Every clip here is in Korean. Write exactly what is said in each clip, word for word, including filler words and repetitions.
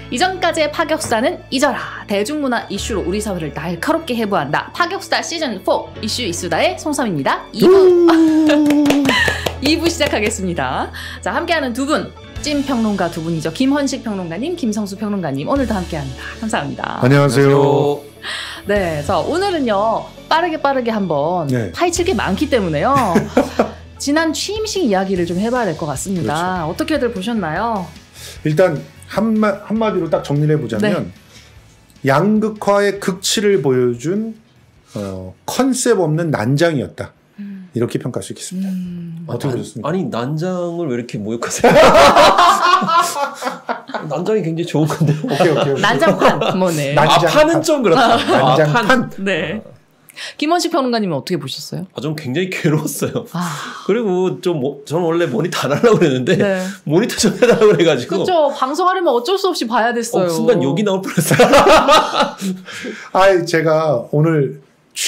이전까지의 파격스타는 잊어라. 대중문화 이슈로 우리 사회를 날카롭게 해부한다. 파격스타 시즌 사 이슈 이수다의 송섬입니다. 이 부 이 부 시작하겠습니다. 자, 함께하는 두 분, 찐 평론가 두 분이죠. 김헌식 평론가님, 김성수 평론가님, 오늘도 함께합니다. 감사합니다. 안녕하세요. 네, 자 오늘은요 빠르게 빠르게 한번 네. 파헤칠 게 많기 때문에요. 지난 취임식 이야기를 좀 해봐야 될 것 같습니다. 그렇죠. 어떻게들 보셨나요? 일단 한마, 한마디로 딱 정리를 해보자면 네. 양극화의 극치를 보여준 어, 컨셉 없는 난장이었다. 음. 이렇게 평가할 수 있겠습니다. 음. 어떻게 난, 보셨습니까? 아니 난장을 왜 이렇게 모욕하세요? 난장이 굉장히 좋은 건데. 오케이, 오케이, 오케이. 난장판 뭐네. 난장, 아, 판은 좀 그렇다. 난장판. 아, 네. 김헌식 평론가님은 어떻게 보셨어요? 아, 좀 굉장히 괴로웠어요. 아. 그리고 좀 뭐, 저는 원래 모니터 안 하려고 그랬는데 네. 모니터 좀 해달라고 그래가지고. 그렇죠. 방송하려면 어쩔 수 없이 봐야 됐어요. 어, 순간 욕이 나올 뻔했어요. 아, 제가 오늘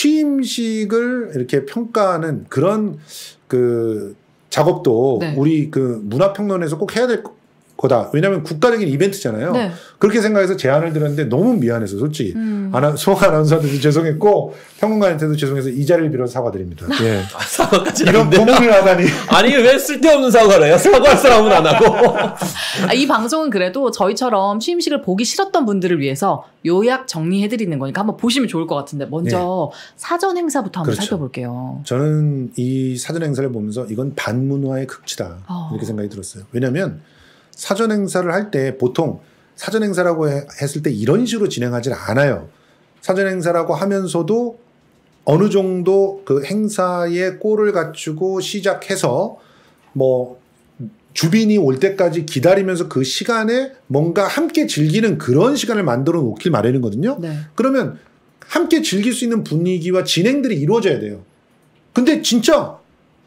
취임식을 이렇게 평가하는 그런 그 작업도 네. 우리 그 문화평론에서 꼭 해야 될 거다. 왜냐하면 국가적인 이벤트잖아요. 네. 그렇게 생각해서 제안을 드렸는데 너무 미안해서 솔직히 음. 아나, 수홍 아나운서한테도 죄송했고 평론가한테도 죄송해서 이 자리를 빌어서 사과드립니다. 예. 아, 사과까지 이런 고문을 하다니. 아니 왜 쓸데없는 사과를 해요? 사과할 사람은 안 하고. 아, 이 방송은 그래도 저희처럼 취임식을 보기 싫었던 분들을 위해서 요약 정리해드리는 거니까 한번 보시면 좋을 것 같은데 먼저 네. 사전 행사부터 한번 그렇죠. 살펴볼게요. 저는 이 사전 행사를 보면서 이건 반문화의 극치다 어. 이렇게 생각이 들었어요. 왜냐하면 사전 행사를 할 때 보통 사전 행사라고 해, 했을 때 이런 식으로 진행하지 않아요. 사전 행사라고 하면서도 어느 정도 그 행사의 꼴을 갖추고 시작해서 뭐 주빈이 올 때까지 기다리면서 그 시간에 뭔가 함께 즐기는 그런 시간을 만들어 놓길 마련이거든요. 네. 그러면 함께 즐길 수 있는 분위기와 진행들이 이루어져야 돼요. 근데 진짜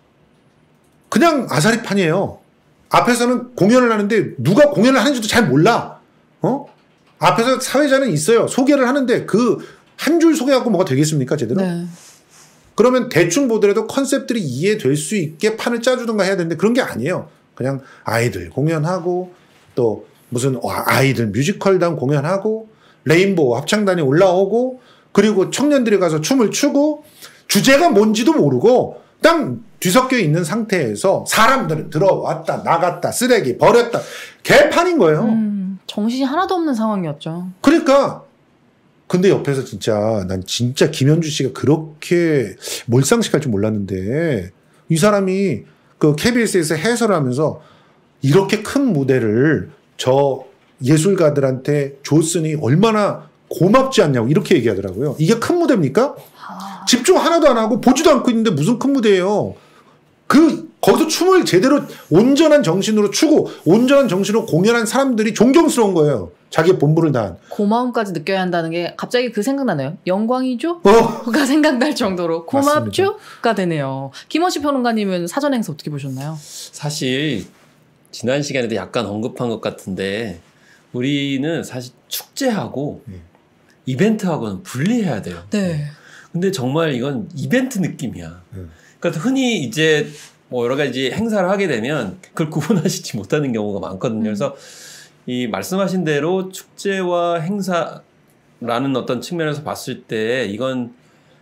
그냥 아사리판이에요. 앞에서는 공연을 하는데 누가 공연을 하는지도 잘 몰라. 어? 앞에서 사회자는 있어요. 소개를 하는데 그 한 줄 소개하고 뭐가 되겠습니까? 제대로? 네. 그러면 대충 보더라도 컨셉들이 이해될 수 있게 판을 짜주던가 해야 되는데 그런 게 아니에요. 그냥 아이들 공연하고 또 무슨 아이들 뮤지컬단 공연하고 레인보우 합창단이 올라오고 그리고 청년들이 가서 춤을 추고 주제가 뭔지도 모르고 딱 뒤섞여 있는 상태에서 사람들은 들어왔다 나갔다 쓰레기 버렸다 개판인 거예요. 음, 정신이 하나도 없는 상황이었죠. 그러니까 근데 옆에서 진짜 난 진짜 김현주 씨가 그렇게 몰상식할 줄 몰랐는데 이 사람이 그 케이비에스에서 해설을 하면서 이렇게 큰 무대를 저 예술가들한테 줬으니 얼마나 고맙지 않냐고 이렇게 얘기하더라고요. 이게 큰 무대입니까? 아... 집중 하나도 안 하고 보지도 않고 있는데 무슨 큰 무대예요. 그 거기서 춤을 제대로 온전한 정신으로 추고 온전한 정신으로 공연한 사람들이 존경스러운 거예요. 자기의 본분을 다한. 고마움까지 느껴야 한다는 게 갑자기 그 생각나네요. 영광이죠? 어. 가 생각날 정도로 고맙죠? 가 되네요. 김헌식 평론가님은 사전 행사 어떻게 보셨나요? 사실 지난 시간에도 약간 언급한 것 같은데 우리는 사실 축제하고 네. 이벤트하고는 분리해야 돼요. 네. 근데 정말 이건 이벤트 느낌이야. 네. 그러니까 흔히 이제 뭐 여러 가지 행사를 하게 되면 그걸 구분하시지 못하는 경우가 많거든요. 음. 그래서 이 말씀하신 대로 축제와 행사라는 어떤 측면에서 봤을 때 이건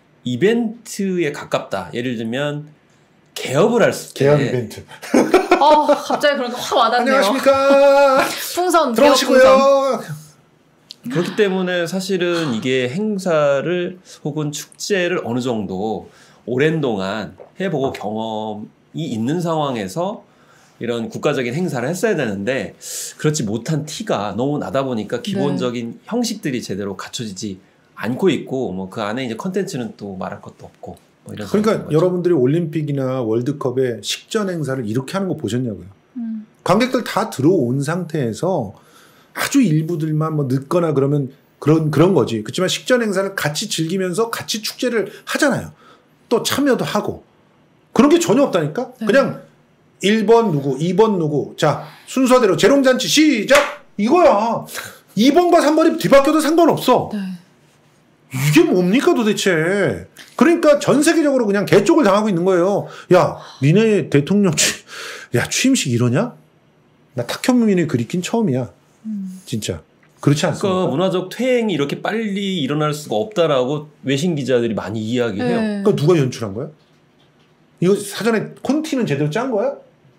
이벤트에 가깝다. 예를 들면 개업을 할 때. 개업 이벤트. 어, 갑자기 그런 거 확 와닿네요. 안녕하십니까. 풍선. 들어오시고요. 그렇기 때문에 사실은 이게 행사를 혹은 축제를 어느 정도 오랜 동안 해보고 경험이 있는 상황에서 이런 국가적인 행사를 했어야 되는데 그렇지 못한 티가 너무 나다 보니까 기본적인 네. 형식들이 제대로 갖춰지지 않고 있고 뭐 그 안에 이제 컨텐츠는 또 말할 것도 없고 뭐 이런 그러니까 여러분들이 올림픽이나 월드컵에 식전 행사를 이렇게 하는 거 보셨냐고요. 음. 관객들 다 들어온 상태에서 아주 일부들만 뭐 늦거나 그러면 그런 그런 거지. 그렇지만 식전 행사를 같이 즐기면서 같이 축제를 하잖아요. 또 참여도 하고 그런 게 전혀 없다니까. 네. 그냥 일 번 누구, 이 번 누구. 자, 순서대로 재롱잔치 시작! 이거야. 이 번과 삼 번이 뒤바뀌어도 상관없어. 네. 이게 뭡니까 도대체. 그러니까 전 세계적으로 그냥 개쪽을 당하고 있는 거예요. 야, 니네 대통령 취, 야, 취임식 이러냐? 나 탁현민이 그리긴 처음이야. 음. 진짜. 그렇지 않습니까? 그러니까 문화적 퇴행이 이렇게 빨리 일어날 수가 없다라고 외신 기자들이 많이 이야기해요. 네. 그러니까 누가 연출한 거야? 이거 사전에 콘티는 제대로 짠 거야?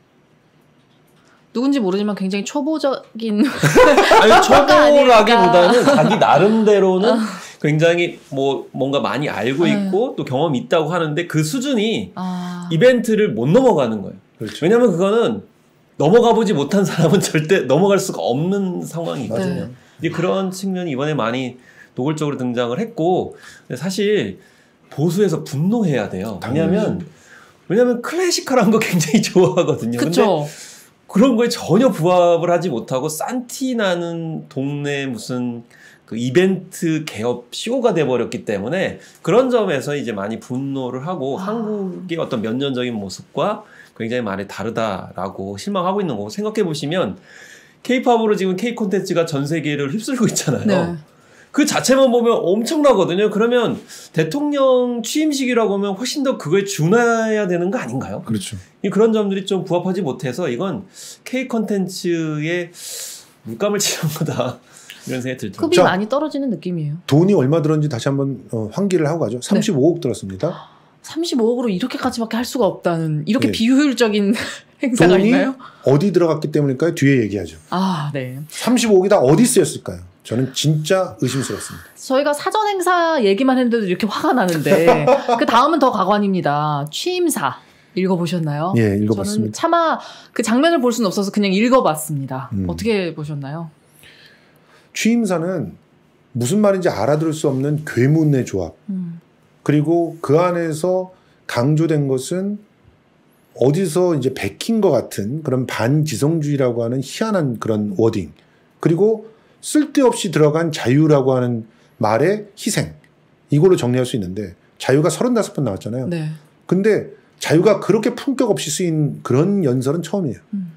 누군지 모르지만 굉장히 초보적인 아니 초보라기보다는 자기 나름대로는 굉장히 뭐 뭔가 많이 알고 있고 또 경험이 있다고 하는데 그 수준이 아... 이벤트를 못 넘어가는 거예요. 그렇죠. 왜냐하면 그거는 넘어가 보지 못한 사람은 절대 넘어갈 수가 없는 상황이거든요. 네. 이제 그런 측면이 이번에 많이 노골적으로 등장을 했고 사실 보수에서 분노해야 돼요. 왜냐하면 왜냐하면 클래시컬한 거 굉장히 좋아하거든요. 그렇죠. 그런 거에 전혀 부합을 하지 못하고 싼티 나는 동네 무슨 그 이벤트 개업 쇼가 돼버렸기 때문에 그런 점에서 이제 많이 분노를 하고 아. 한국의 어떤 면전적인 모습과 굉장히 많이 다르다라고 실망하고 있는 거고 생각해 보시면 K-팝으로 지금 K 콘텐츠가 전 세계를 휩쓸고 있잖아요. 네. 그 자체만 보면 엄청나거든요. 그러면 대통령 취임식이라고 하면 훨씬 더 그거에 준해야 되는 거 아닌가요? 그렇죠. 그런 점들이 좀 부합하지 못해서 이건 K 콘텐츠의 물감을 칠한 거다. 이런 생각이 들죠. 급이 자, 많이 떨어지는 느낌이에요. 돈이 얼마 들었는지 다시 한번 어, 환기를 하고 가죠. 삼십오억 네. 들었습니다. 삼십오억으로 이렇게까지밖에 할 수가 없다는 이렇게 네. 비효율적인 행사가 돈이 있나요? 어디 들어갔기 때문일까요? 뒤에 얘기하죠. 아, 네. 삼십오억이 다 어디 쓰였을까요? 저는 진짜 의심스럽습니다. 저희가 사전 행사 얘기만 했는데도 이렇게 화가 나는데 그 다음은 더 가관입니다. 취임사 읽어보셨나요? 예, 읽어봤습니다. 저는 차마 그 장면을 볼 수는 없어서 그냥 읽어봤습니다. 음. 어떻게 보셨나요? 취임사는 무슨 말인지 알아들을 수 없는 괴문의 조합. 음. 그리고 그 안에서 강조된 것은 어디서 이제 베낀 것 같은 그런 반지성주의라고 하는 희한한 그런 워딩. 그리고 쓸데없이 들어간 자유라고 하는 말의 희생. 이걸로 정리할 수 있는데 자유가 서른다섯 번 나왔잖아요. 네. 근데 자유가 그렇게 품격 없이 쓰인 그런 연설은 처음이에요. 음.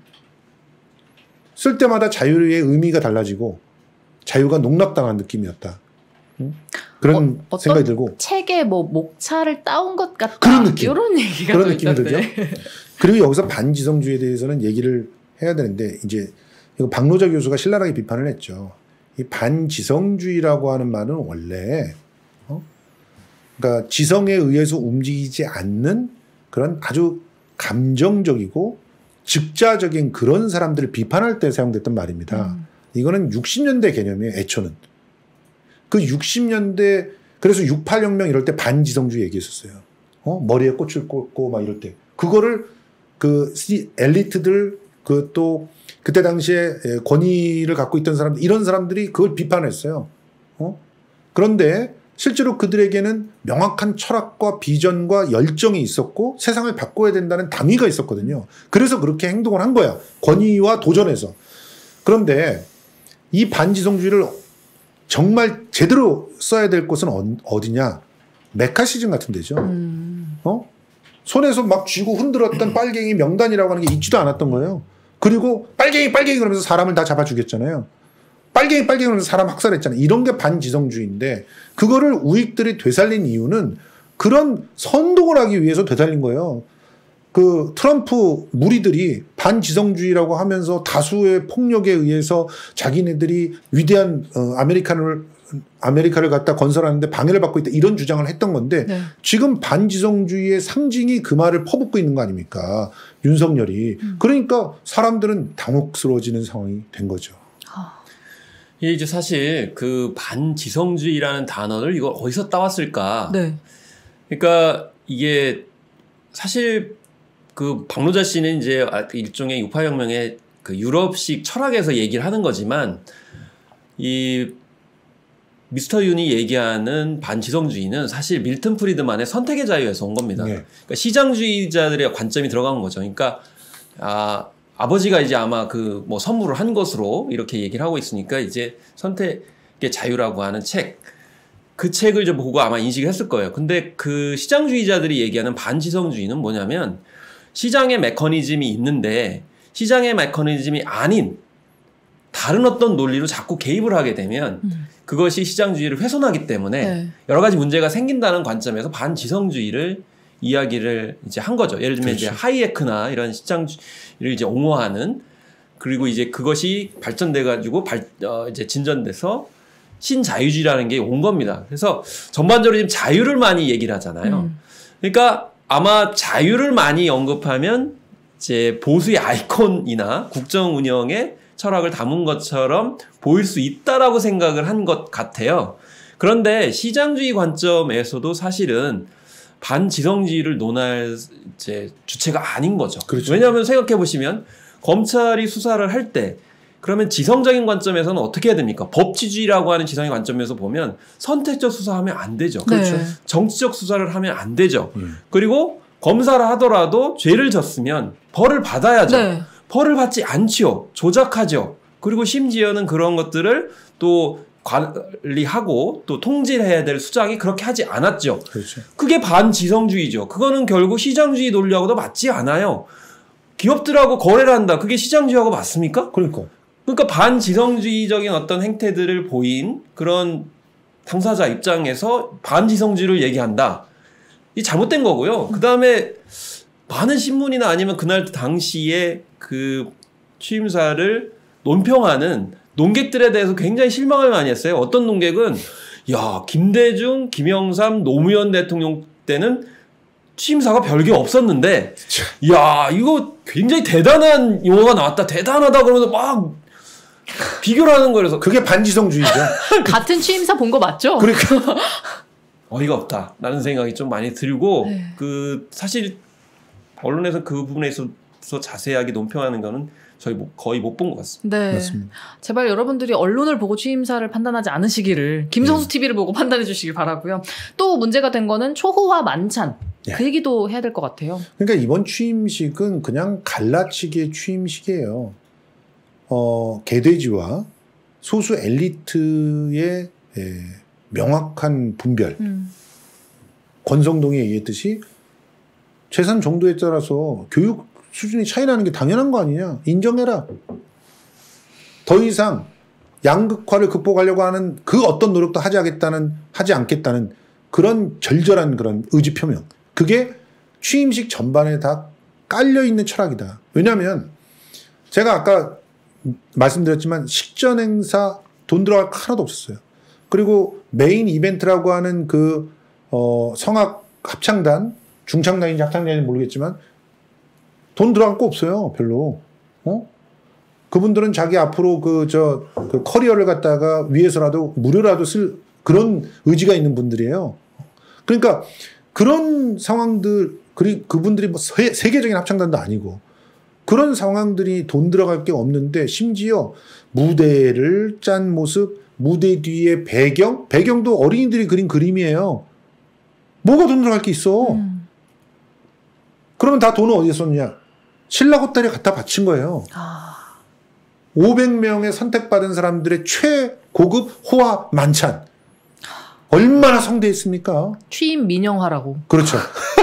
쓸 때마다 자유의 의미가 달라지고 자유가 농락당한 느낌이었다. 응? 그런 어, 생각이 들고 책에 뭐 목차를 따온 것 같다. 그런 느낌. 이런 얘기가 그런 느낌이 있던데. 들죠. 그리고 여기서 반지성주의에 대해서는 얘기를 해야 되는데 이제 이거 박노자 교수가 신랄하게 비판을 했죠. 이 반지성주의라고 하는 말은 원래 어? 그러니까 지성에 의해서 움직이지 않는 그런 아주 감정적이고 즉자적인 그런 사람들을 비판할 때 사용됐던 말입니다. 음. 이거는 육십 년대 개념이에요. 애초는. 그 육십 년대 그래서 육십팔 혁명 이럴 때 반지성주의 얘기했었어요. 어? 머리에 꽃을 꽂고 막 이럴 때. 그거를 그 엘리트들 그 또 그때 당시에 권위를 갖고 있던 사람들 이런 사람들이 그걸 비판했어요. 어? 그런데 실제로 그들에게는 명확한 철학과 비전과 열정이 있었고 세상을 바꿔야 된다는 당위가 있었거든요. 그래서 그렇게 행동을 한 거야. 권위와 도전에서. 그런데 이 반지성주의를 정말 제대로 써야 될 곳은 어디냐? 메카시즘 같은 데죠. 음. 어? 손에서 막 쥐고 흔들었던 빨갱이 명단이라고 하는 게 있지도 않았던 거예요. 그리고 빨갱이 빨갱이 그러면서 사람을 다 잡아 죽였잖아요. 빨갱이 빨갱이 그러면서 사람 학살했잖아요. 이런 게 반지성주의인데 그거를 우익들이 되살린 이유는 그런 선동을 하기 위해서 되살린 거예요. 그 트럼프 무리들이 반지성주의라고 하면서 다수의 폭력에 의해서 자기네들이 위대한 어, 아메리카를 아메리카를 갖다 건설하는데 방해를 받고 있다 이런 주장을 했던 건데 네. 지금 지금 반지성주의의 상징이 그 말을 퍼붓고 있는 거 아닙니까? 윤석열이. 음. 그러니까 사람들은 당혹스러워지는 상황이 된 거죠. 이게 이제 사실 그 반지성주의라는 단어를 이걸 어디서 따왔을까? 네. 그러니까 이게 사실 그 박노자 씨는 이제 일종의 육십팔 혁명의 그 유럽식 철학에서 얘기를 하는 거지만 이 미스터 윤이 얘기하는 반지성주의는 사실 밀턴 프리드만의 선택의 자유에서 온 겁니다. 네. 그러니까 시장주의자들의 관점이 들어간 거죠. 그러니까 아, 아버지가 이제 아마 그 뭐 선물을 한 것으로 이렇게 얘기를 하고 있으니까 이제 선택의 자유라고 하는 책, 그 책을 좀 보고 아마 인식을 했을 거예요. 근데 그 시장주의자들이 얘기하는 반지성주의는 뭐냐면 시장의 메커니즘이 있는데 시장의 메커니즘이 아닌 다른 어떤 논리로 자꾸 개입을 하게 되면 음. 그것이 시장주의를 훼손하기 때문에 네. 여러 가지 문제가 생긴다는 관점에서 반지성주의를 이야기를 이제 한 거죠. 예를 들면 그렇죠. 이제 하이에크나 이런 시장주의를 이제 옹호하는 그리고 이제 그것이 발전돼 가지고 발 어, 이제 진전돼서 신자유주의라는 게 온 겁니다. 그래서 전반적으로 지금 자유를 많이 얘기를 하잖아요. 음. 그러니까 아마 자유를 많이 언급하면 이제 보수의 아이콘이나 국정 운영의 철학을 담은 것처럼 보일 수 있다라고 생각을 한 것 같아요. 그런데 시장주의 관점에서도 사실은 반지성주의를 논할 이제 주체가 아닌 거죠. 그렇죠. 왜냐하면 생각해 보시면 검찰이 수사를 할 때 그러면 지성적인 관점에서는 어떻게 해야 됩니까? 법치주의라고 하는 지성의 관점에서 보면 선택적 수사하면 안 되죠. 그렇죠. 네. 정치적 수사를 하면 안 되죠. 음. 그리고 검사를 하더라도 죄를 졌으면 벌을 받아야죠. 네. 벌을 받지 않지요. 조작하죠. 그리고 심지어는 그런 것들을 또 관리하고 또 통제를 해야 될 수장이 그렇게 하지 않았죠. 그렇죠. 그게 반지성주의죠. 그거는 결국 시장주의 논리하고도 맞지 않아요. 기업들하고 거래를 한다. 그게 시장주의하고 맞습니까? 그러니까. 그러니까 반지성주의적인 어떤 행태들을 보인 그런 당사자 입장에서 반지성주의를 얘기한다. 이 잘못된 거고요. 그 다음에 많은 신문이나 아니면 그날 당시에 그 취임사를 논평하는 논객들에 대해서 굉장히 실망을 많이 했어요. 어떤 논객은 야 김대중, 김영삼, 노무현 대통령 때는 취임사가 별게 없었는데 야 이거 굉장히 대단한 용어가 나왔다. 대단하다 그러면서 막 비교를 하는 거라서 그게 반지성주의죠. 같은 취임사 본 거 맞죠? 그러니까 어이가 없다라는 생각이 좀 많이 들고 네. 그 사실 언론에서 그 부분에 있어서 자세하게 논평하는 거는 저희 거의 못 본 것 같습니다. 네. 맞습니다. 제발 여러분들이 언론을 보고 취임사를 판단하지 않으시기를 김성수 네. 티비를 보고 판단해 주시길 바라고요. 또 문제가 된 거는 초호화 만찬. 네. 그 얘기도 해야 될 것 같아요. 그러니까 이번 취임식은 그냥 갈라치기의 취임식이에요. 어, 개돼지와 소수 엘리트의 예, 명확한 분별. 음. 권성동이 얘기했듯이 재산 정도에 따라서 교육 수준이 차이 나는 게 당연한 거 아니냐. 인정해라. 더 이상 양극화를 극복하려고 하는 그 어떤 노력도 하지 않겠다는, 하지 않겠다는 그런 절절한 그런 의지 표명. 그게 취임식 전반에 다 깔려있는 철학이다. 왜냐하면 제가 아까 말씀드렸지만 식전 행사 돈 들어갈 거 하나도 없었어요. 그리고 메인 이벤트라고 하는 그 어, 성악 합창단, 중창단인지 합창단인지 모르겠지만 돈 들어갈 거 없어요. 별로. 어? 그분들은 자기 앞으로 그, 저, 그 커리어를 갖다가 위해서라도 무료라도 쓸 그런 의지가 있는 분들이에요. 그러니까 그런 상황들, 그리, 그분들이 뭐 세, 세계적인 합창단도 아니고 그런 상황들이 돈 들어갈 게 없는데 심지어 무대를 짠 모습, 무대 뒤에 배경, 배경도 어린이들이 그린 그림이에요. 뭐가 돈 들어갈 게 있어. 음. 그러면 다 돈을 어디에 썼냐? 신라 호텔에 갖다 바친 거예요. 아. 오백 명의 선택받은 사람들의 최고급 호화 만찬. 얼마나 성대했습니까? 취임 민영화라고. 그렇죠.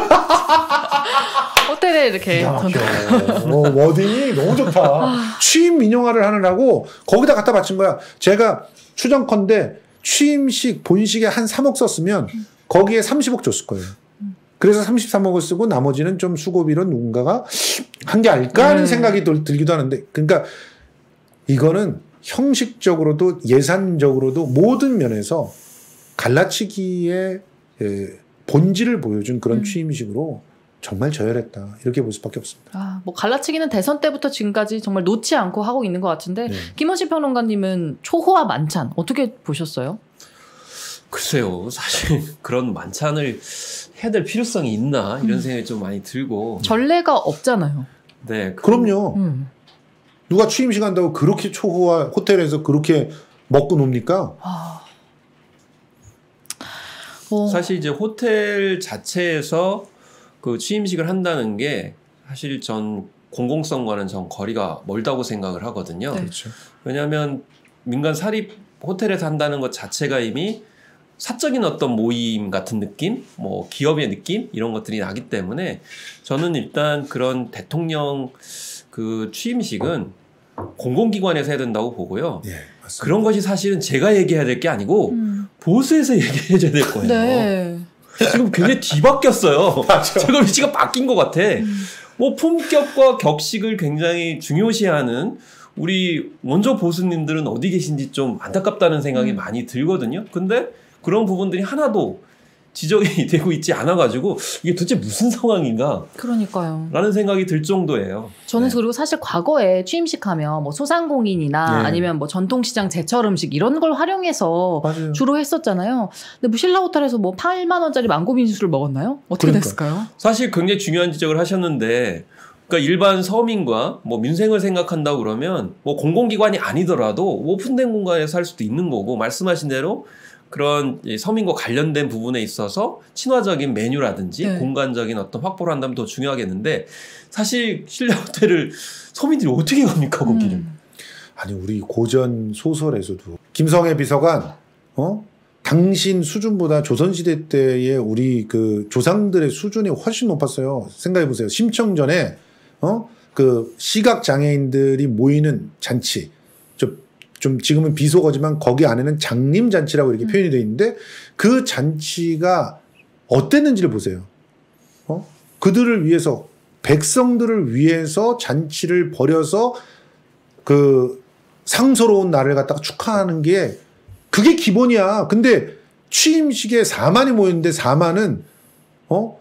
호텔에 이렇게 야, 돈- 어, 워딩이 너무 좋다. 취임 민영화를 하느라고 거기다 갖다 바친 거야. 제가 추정컨대 취임식 본식에 한 삼억 썼으면 거기에 삼십억 줬을 거예요. 그래서 삼십삼억을 쓰고 나머지는 좀 수고비로 누군가가 한 게 아닐까 하는 네. 생각이 들, 들기도 하는데, 그러니까 이거는 형식적으로도 예산적으로도 모든 면에서 갈라치기의 예, 본질을 보여준 그런 음. 취임식으로 정말 저열했다. 이렇게 볼 수밖에 없습니다. 아, 뭐 갈라치기는 대선 때부터 지금까지 정말 놓지 않고 하고 있는 것 같은데 네. 김원식 평론가님은 초호화 만찬 어떻게 보셨어요? 글쎄요, 사실 그런 만찬을 해야 될 필요성이 있나 이런 음. 생각이 좀 많이 들고. 전례가 없잖아요. 네, 그- 그럼요. 음. 누가 취임식 한다고 그렇게 초호화 호텔에서 그렇게 먹고 놉니까? 아. 뭐, 사실 이제 호텔 자체에서 그 취임식을 한다는 게 사실 전 공공성과는 전 거리가 멀다고 생각을 하거든요. 네. 그렇죠. 왜냐하면 민간 사립 호텔에서 한다는 것 자체가 이미 사적인 어떤 모임 같은 느낌, 뭐 기업의 느낌 이런 것들이 나기 때문에 저는 일단 그런 대통령 그 취임식은 공공기관에서 해야 된다고 보고요. 예, 맞습니다. 그런 것이 사실은 제가 얘기해야 될 게 아니고 음. 보수에서 얘기해줘야 될 거예요. 네. 지금 굉장히 뒤바뀌었어요. 지금 위치가 바뀐 것 같아. 음. 뭐 품격과 격식을 굉장히 중요시하는 우리 원조 보수님들은 어디 계신지 좀 안타깝다는 생각이 음. 많이 들거든요. 근데 그런 부분들이 하나도 지적이 되고 있지 않아가지고 이게 도대체 무슨 상황인가? 그러니까요. 라는 생각이 들 정도예요. 저는 네. 그리고 사실 과거에 취임식 하면 뭐 소상공인이나 네. 아니면 뭐 전통시장 제철 음식 이런 걸 활용해서 맞아요. 주로 했었잖아요. 근데 뭐 신라호텔에서 뭐 팔만 원짜리 망고 빙수를 먹었나요? 어떻게 그러니까. 됐을까요? 사실 굉장히 중요한 지적을 하셨는데, 그러니까 일반 서민과 뭐 민생을 생각한다고 그러면 뭐 공공기관이 아니더라도 오픈된 공간에서 할 수도 있는 거고, 말씀하신 대로 그런 서민과 관련된 부분에 있어서 친화적인 메뉴라든지 네. 공간적인 어떤 확보를 한다면 더 중요하겠는데, 사실 신라호텔을 서민들이 어떻게 갑니까 거기를? 음. 아니 우리 고전 소설에서도 김성애 비서관 어 당신 수준보다 조선시대 때의 우리 그 조상들의 수준이 훨씬 높았어요. 생각해 보세요. 심청전에 어 그 시각 장애인들이 모이는 잔치, 좀, 좀 지금은 비속어지만 거기 안에는 장림 잔치라고 이렇게 음. 표현이 되어 있는데 그 잔치가 어땠는지를 보세요. 어 그들을 위해서, 백성들을 위해서 잔치를 벌여서 그 상서로운 날을 갖다가 축하하는 게 그게 기본이야. 근데 취임식에 사만이 모였는데 사만은 어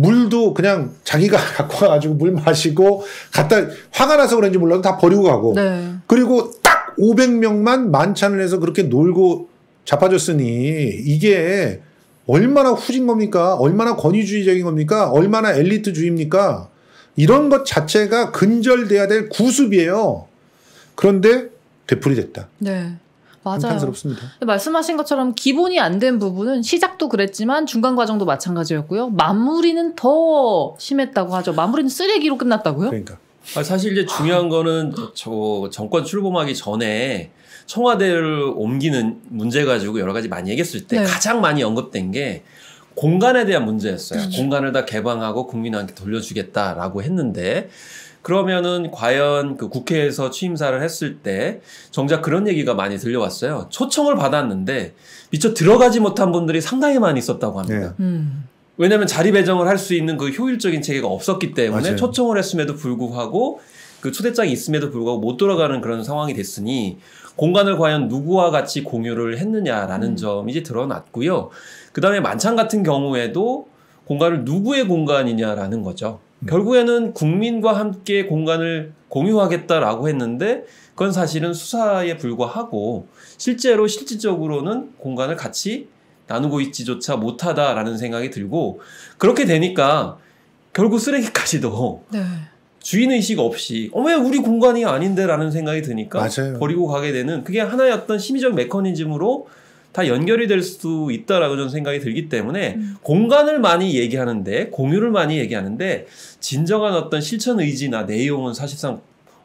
물도 그냥 자기가 갖고 와가지고 물 마시고 갖다 화가 나서 그런지 몰라도 다 버리고 가고 네. 그리고 딱 오백 명만 만찬을 해서 그렇게 놀고 자빠졌으니 이게 얼마나 후진 겁니까? 얼마나 권위주의적인 겁니까? 얼마나 엘리트주의입니까? 이런 것 자체가 근절돼야 될 구습이에요. 그런데 되풀이됐다. 네. 맞아요. 한탄스럽습니다. 말씀하신 것처럼 기본이 안 된 부분은 시작도 그랬지만 중간 과정도 마찬가지였고요. 마무리는 더 심했다고 하죠. 마무리는 쓰레기로 끝났다고요? 그러니까. 아, 사실 이제 중요한 거는 저 정권 출범하기 전에 청와대를 옮기는 문제 가지고 여러 가지 많이 얘기했을 때 네. 가장 많이 언급된 게 공간에 대한 문제였어요. 음. 공간을 다 개방하고 국민한테 돌려주겠다라고 했는데, 그러면은 과연 그 국회에서 취임사를 했을 때 정작 그런 얘기가 많이 들려왔어요. 초청을 받았는데 미처 들어가지 못한 분들이 상당히 많이 있었다고 합니다. 네. 음. 왜냐하면 자리 배정을 할 수 있는 그 효율적인 체계가 없었기 때문에 맞아요. 초청을 했음에도 불구하고 그 초대장이 있음에도 불구하고 못 돌아가는 그런 상황이 됐으니 공간을 과연 누구와 같이 공유를 했느냐라는 음. 점이 이제 드러났고요. 그 다음에 만찬 같은 경우에도 공간을 누구의 공간이냐라는 거죠. 음. 결국에는 국민과 함께 공간을 공유하겠다라고 했는데 그건 사실은 수사에 불과하고 실제로 실질적으로는 공간을 같이 나누고 있지조차 못하다라는 생각이 들고, 그렇게 되니까 결국 쓰레기까지도 네. 주인의식 없이 어, 왜 우리 공간이 아닌데 라는 생각이 드니까 맞아요. 버리고 가게 되는, 그게 하나의 어떤 심리적 메커니즘으로 다 연결이 될 수도 있다라고 저는 생각이 들기 때문에 음. 공간을 많이 얘기하는데, 공유를 많이 얘기하는데 진정한 어떤 실천 의지나 내용은 사실상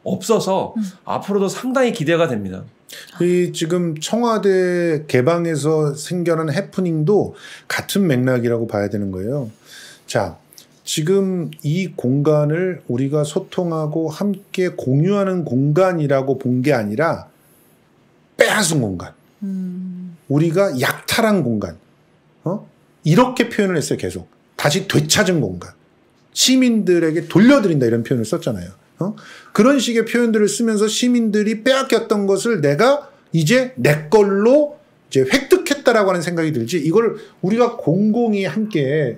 없어서 음. 앞으로도 상당히 기대가 됩니다. 이 지금 청와대 개방에서 생겨난 해프닝도 같은 맥락이라고 봐야 되는 거예요. 자, 지금 이 공간을 우리가 소통하고 함께 공유하는 공간이라고 본 게 아니라 빼앗은 공간, 음. 우리가 약탈한 공간, 어? 이렇게 표현을 했어요. 계속 다시 되찾은 공간, 시민들에게 돌려드린다 이런 표현을 썼잖아요. 어? 그런 식의 표현들을 쓰면서 시민들이 빼앗겼던 것을 내가 이제 내 걸로 이제 획득했다라고 하는 생각이 들지, 이걸 우리가 공공이 함께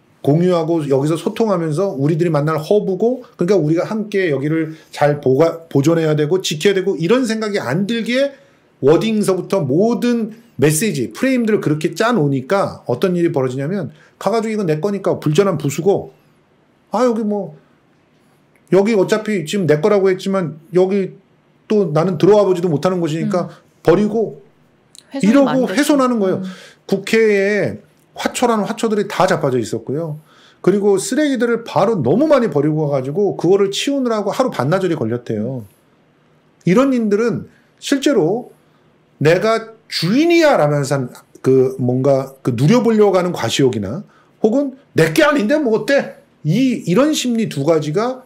공유하고 여기서 소통하면서 우리들이 만날 허브고, 그러니까 우리가 함께 여기를 잘 보가, 보존해야 되고 지켜야 되고 이런 생각이 안 들게 워딩서부터 모든 메시지, 프레임들을 그렇게 짜놓으니까 어떤 일이 벌어지냐면, 가가지고 이건 내 거니까 불전한 부수고, 아 여기 뭐 여기 어차피 지금 내 거라고 했지만 여기 또 나는 들어와 보지도 못하는 곳이니까 음. 버리고 이러고 훼손하는 거예요. 음. 국회에 화초라는 화초들이 다 자빠져 있었고요. 그리고 쓰레기들을 바로 너무 많이 버리고 가가지고 그거를 치우느라고 하루 반나절이 걸렸대요. 이런 일들은 실제로 내가 주인이야 라면서 그 뭔가 그 누려보려고 하는 과시욕이나 혹은 내게 아닌데 뭐 어때? 이 이런 심리 두 가지가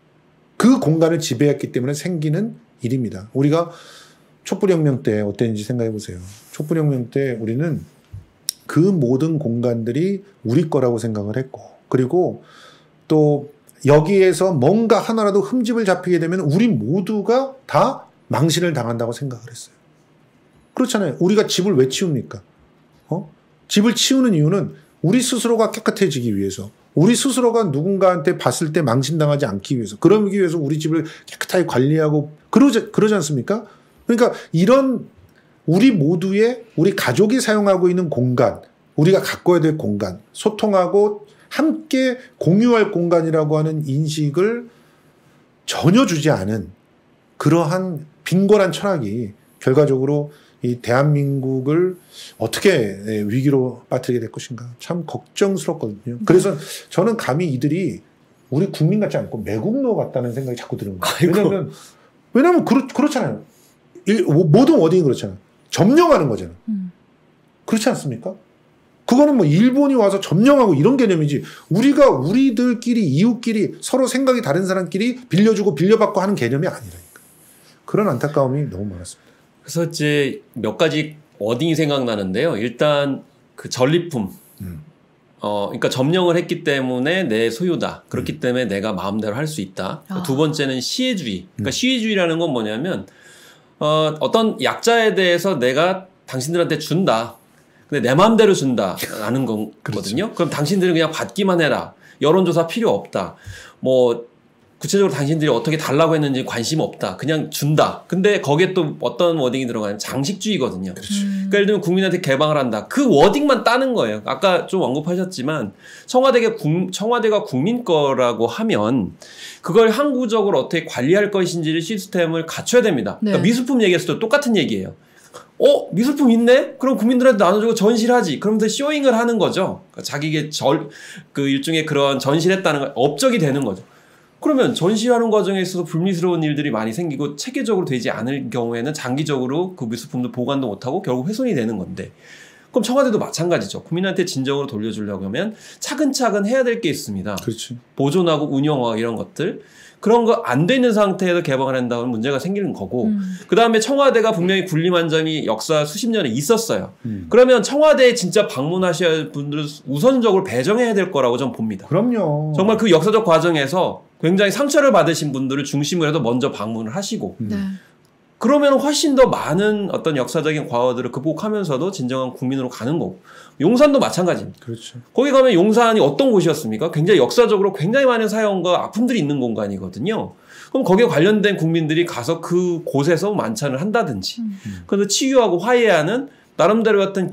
그 공간을 지배했기 때문에 생기는 일입니다. 우리가 촛불혁명 때 어땠는지 생각해 보세요. 촛불혁명 때 우리는 그 모든 공간들이 우리 거라고 생각을 했고, 그리고 또 여기에서 뭔가 하나라도 흠집을 잡히게 되면 우리 모두가 다 망신을 당한다고 생각을 했어요. 그렇잖아요. 우리가 집을 왜 치웁니까? 어? 집을 치우는 이유는 우리 스스로가 깨끗해지기 위해서, 우리 스스로가 누군가한테 봤을 때 망신당하지 않기 위해서, 그러기 위해서 우리 집을 깨끗하게 관리하고 그러지, 그러지 않습니까? 그러니까 이런 우리 모두의, 우리 가족이 사용하고 있는 공간, 우리가 가꿔야 될 공간, 소통하고 함께 공유할 공간이라고 하는 인식을 전혀 주지 않은 그러한 빈곤한 철학이 결과적으로 이 대한민국을 어떻게 위기로 빠뜨리게 될 것인가 참 걱정스럽거든요. 그래서 저는 감히 이들이 우리 국민 같지 않고 매국노 같다는 생각이 자꾸 드는 거예요. 왜냐하면 왜냐하면 그렇, 그렇잖아요. 일, 모든 워딩이 그렇잖아요. 점령하는 거잖아요. 음. 그렇지 않습니까? 그거는 뭐 일본이 와서 점령하고 이런 개념이지, 우리가 우리들끼리 이웃끼리 서로 생각이 다른 사람끼리 빌려주고 빌려받고 하는 개념이 아니라니까. 그런 안타까움이 너무 많았습니다. 그래서 이제 몇 가지 워딩이 생각나는데요. 일단 그 전리품, 음. 어, 그러니까 점령을 했기 때문에 내 소유다. 그렇기 음. 때문에 내가 마음대로 할 수 있다. 아. 두 번째는 시혜주의. 그러니까 음. 시혜주의라는 건 뭐냐면 어, 어떤 약자에 대해서 내가 당신들한테 준다. 근데 내 마음대로 준다라는 거거든요. 그렇죠. 그럼 당신들은 그냥 받기만 해라. 여론조사 필요 없다. 뭐 구체적으로 당신들이 어떻게 달라고 했는지 관심 없다. 그냥 준다. 근데 거기에 또 어떤 워딩이 들어가냐면 장식주의거든요. 그렇죠. 음. 그러니까 예를 들면 국민한테 개방을 한다. 그 워딩만 따는 거예요. 아까 좀 언급하셨지만 청와대가, 국, 청와대가 국민 거라고 하면 그걸 항구적으로 어떻게 관리할 것인지를 시스템을 갖춰야 됩니다. 네. 그러니까 미술품 얘기했을 때 똑같은 얘기예요. 어? 미술품 있네? 그럼 국민들한테 나눠주고 전시를 하지. 그러면서 쇼잉을 하는 거죠. 그러니까 자기게 절, 그 일종의 그런 전시를 했다는 걸 업적이 되는 거죠. 그러면 전시하는 과정에 있어서 불미스러운 일들이 많이 생기고 체계적으로 되지 않을 경우에는 장기적으로 그 미술품도 보관도 못하고 결국 훼손이 되는 건데, 그럼 청와대도 마찬가지죠. 국민한테 진정으로 돌려주려고 하면 차근차근 해야 될 게 있습니다. 그렇지. 보존하고 운영하고 이런 것들. 그런 거 안 돼 있는 상태에서 개방을 한다면 문제가 생기는 거고, 음. 그 다음에 청와대가 분명히 군림한 점이 역사 수십 년에 있었어요. 음. 그러면 청와대에 진짜 방문하셔야 할 분들은 우선적으로 배정해야 될 거라고 전 봅니다. 그럼요. 정말 그 역사적 과정에서 굉장히 상처를 받으신 분들을 중심으로 해서 먼저 방문을 하시고, 음. 네. 그러면 훨씬 더 많은 어떤 역사적인 과거들을 극복하면서도 진정한 국민으로 가는 거고, 용산도 마찬가지입니다. 그렇죠. 거기 가면 용산이 어떤 곳이었습니까? 굉장히 역사적으로 굉장히 많은 사연과 아픔들이 있는 공간이거든요. 그럼 거기에 관련된 국민들이 가서 그 곳에서 만찬을 한다든지, 음. 그래서 치유하고 화해하는 나름대로 어떤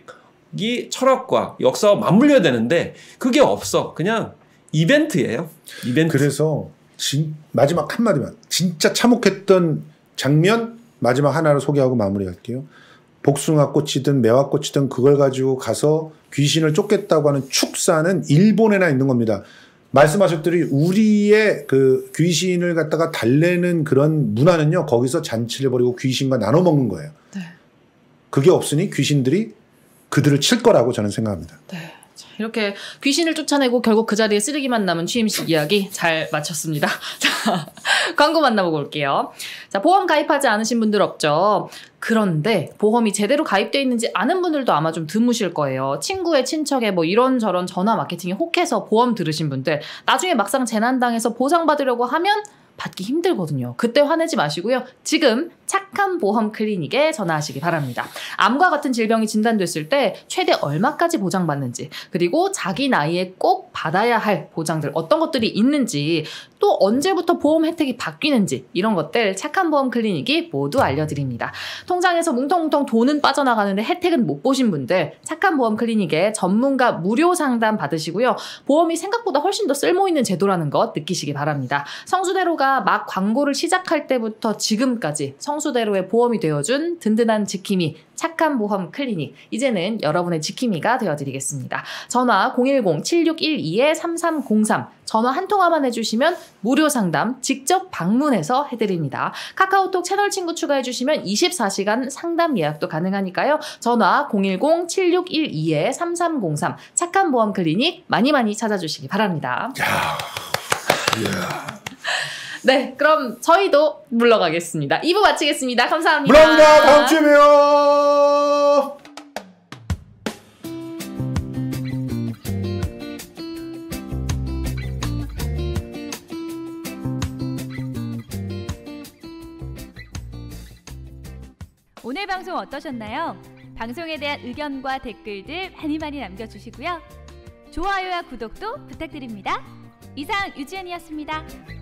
기획이 철학과 역사와 맞물려야 되는데 그게 없어. 그냥 이벤트예요. 이벤트. 그래서 진, 마지막 한마디만, 진짜 참혹했던 장면 마지막 하나를 소개하고 마무리할게요. 복숭아꽃이든 매화꽃이든 그걸 가지고 가서 귀신을 쫓겠다고 하는 축사는 일본에나 있는 겁니다. 말씀하셨듯이 우리의 그 귀신을 갖다가 달래는 그런 문화는요, 거기서 잔치를 벌이고 귀신과 나눠 먹는 거예요. 네. 그게 없으니 귀신들이 그들을 칠 거라고 저는 생각합니다. 네. 이렇게 귀신을 쫓아내고 결국 그 자리에 쓰레기만 남은 취임식 이야기 잘 마쳤습니다. 자, 광고 만나보고 올게요. 자, 보험 가입하지 않으신 분들 없죠? 그런데 보험이 제대로 가입되어 있는지 아는 분들도 아마 좀 드무실 거예요. 친구의 친척의 뭐 이런저런 전화 마케팅에 혹해서 보험 들으신 분들, 나중에 막상 재난당해서 보상받으려고 하면 받기 힘들거든요. 그때 화내지 마시고요. 지금 착한 보험 클리닉에 전화하시기 바랍니다. 암과 같은 질병이 진단됐을 때 최대 얼마까지 보장받는지, 그리고 자기 나이에 꼭 받아야 할 보장들 어떤 것들이 있는지, 또 언제부터 보험 혜택이 바뀌는지, 이런 것들 착한 보험 클리닉이 모두 알려드립니다. 통장에서 뭉텅뭉텅 돈은 빠져나가는데 혜택은 못 보신 분들, 착한 보험 클리닉에 전문가 무료 상담 받으시고요. 보험이 생각보다 훨씬 더 쓸모있는 제도라는 것 느끼시기 바랍니다. 성수대로가 막 광고를 시작할 때부터 지금까지 성수대로의 보험이 되어준 든든한 지킴이 착한 보험 클리닉, 이제는 여러분의 지킴이가 되어드리겠습니다. 전화 공일공 칠육일이 삼삼공삼, 전화 한 통화만 해주시면 무료 상담 직접 방문해서 해드립니다. 카카오톡 채널 친구 추가해주시면 이십사 시간 상담 예약도 가능하니까요. 전화 공일공 칠육일이 삼삼공삼, 착한 보험 클리닉 많이 많이 찾아주시기 바랍니다. 야, 야. 네, 그럼 저희도 물러가겠습니다. 이 부 마치겠습니다. 감사합니다. 물러갑니다. 다음 주에 봬요. 방송 어떠셨나요? 방송에 대한 의견과 댓글들 많이 많이 남겨주시고요. 좋아요와 구독도 부탁드립니다. 이상 유지연이었습니다.